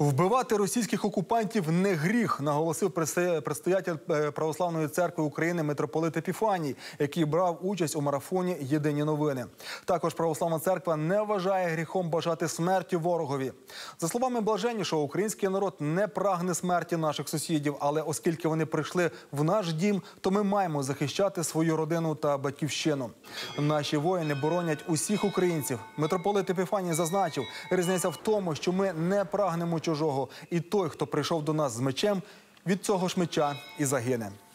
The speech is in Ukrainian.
Вбивати російських окупантів не гріх, наголосив предстоятель Православної церкви України митрополит Епіфаній, який брав участь у марафоні «Єдині новини». Також Православна церква не вважає гріхом бажати смерті ворогові. За словами Блаженнішого, український народ не прагне смерті наших сусідів, але оскільки вони прийшли в наш дім, то ми маємо захищати свою родину та батьківщину. Наші воїни боронять усіх українців. Митрополит Епіфаній зазначив, різниця в тому, що ми не прагнемо чужого. І той, хто прийшов до нас з мечем, від цього ж меча і загине.